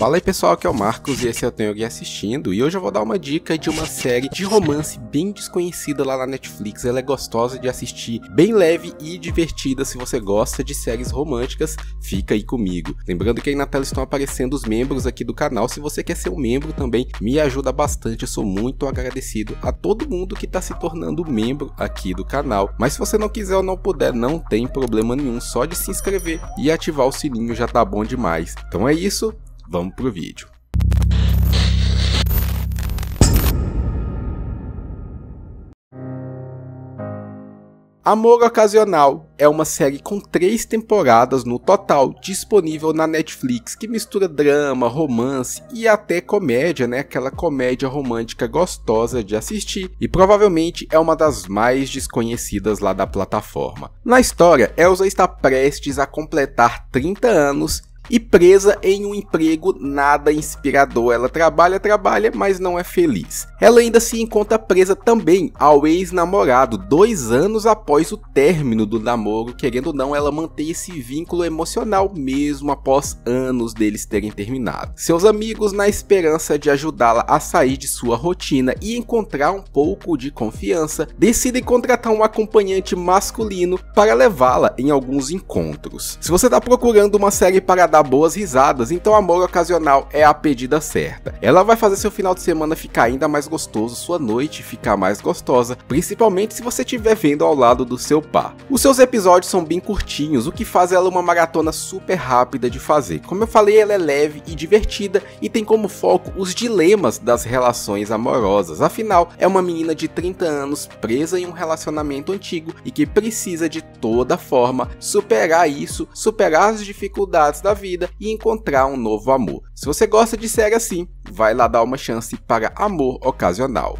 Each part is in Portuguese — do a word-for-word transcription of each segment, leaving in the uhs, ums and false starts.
Fala aí pessoal, aqui é o Marcos e esse é o Tem Alguém Assistindo, e hoje eu vou dar uma dica de uma série de romance bem desconhecida lá na Netflix. Ela é gostosa de assistir, bem leve e divertida. Se você gosta de séries românticas, fica aí comigo. Lembrando que aí na tela estão aparecendo os membros aqui do canal. Se você quer ser um membro também, me ajuda bastante. Eu sou muito agradecido a todo mundo que está se tornando membro aqui do canal. Mas se você não quiser ou não puder, não tem problema nenhum, só de se inscrever e ativar o sininho já tá bom demais. Então é isso. Vamos pro vídeo. Amor Ocasional é uma série com três temporadas no total, disponível na Netflix, que mistura drama, romance e até comédia, né? Aquela comédia romântica gostosa de assistir, e provavelmente é uma das mais desconhecidas lá da plataforma. Na história, Elsa está prestes a completar trinta anos e presa em um emprego nada inspirador. Ela trabalha, trabalha, mas não é feliz. Ela ainda se encontra presa também ao ex-namorado, dois anos após o término do namoro. Querendo ou não, ela mantém esse vínculo emocional mesmo após anos deles terem terminado. Seus amigos, na esperança de ajudá-la a sair de sua rotina e encontrar um pouco de confiança, decidem contratar um acompanhante masculino para levá-la em alguns encontros. Se você está procurando uma série para dar boas risadas, então Amor Ocasional é a pedida certa. Ela vai fazer seu final de semana ficar ainda mais gostoso, sua noite ficar mais gostosa, principalmente se você estiver vendo ao lado do seu par. Os seus episódios são bem curtinhos, o que faz ela uma maratona super rápida de fazer. Como eu falei, ela é leve e divertida e tem como foco os dilemas das relações amorosas. Afinal, é uma menina de trinta anos presa em um relacionamento antigo e que precisa de toda forma superar isso, superar as dificuldades da vida vida e encontrar um novo amor. Se você gosta de série assim, vai lá dar uma chance para Amor Ocasional.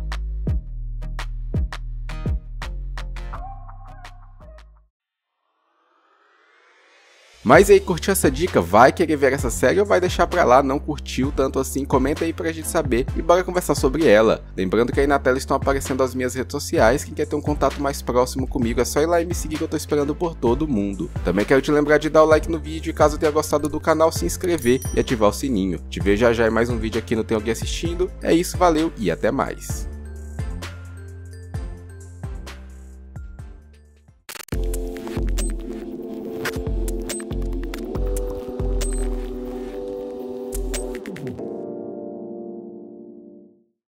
Mas aí, curtiu essa dica? Vai querer ver essa série ou vai deixar pra lá? Não curtiu tanto assim? Comenta aí pra gente saber e bora conversar sobre ela. Lembrando que aí na tela estão aparecendo as minhas redes sociais. Quem quer ter um contato mais próximo comigo é só ir lá e me seguir, que eu tô esperando por todo mundo. Também quero te lembrar de dar o like no vídeo e, caso tenha gostado do canal, se inscrever e ativar o sininho. Te vejo já já em mais um vídeo aqui no Tem Alguém Assistindo. É isso, valeu e até mais.